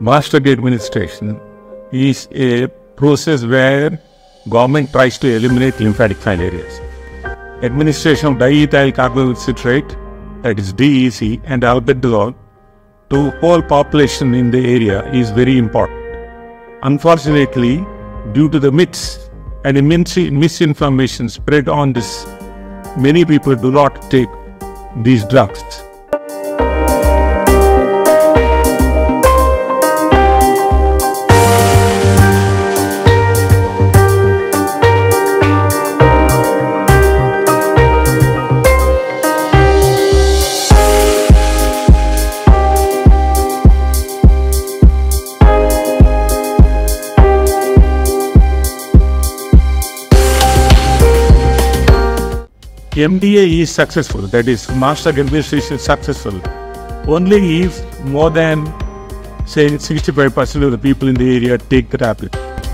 mass drug administration is a process where government tries to eliminate lymphatic filariasis. Administration of diethylcarbamazine, that is DEC, and albendazole to whole population in the area is very important. Unfortunately, due to the myths and misinformation spread on this, many people do not take these drugs. MDA is successful, that is, mass drug administration is successful, only if more than, say, 65% of the people in the area take the tablet.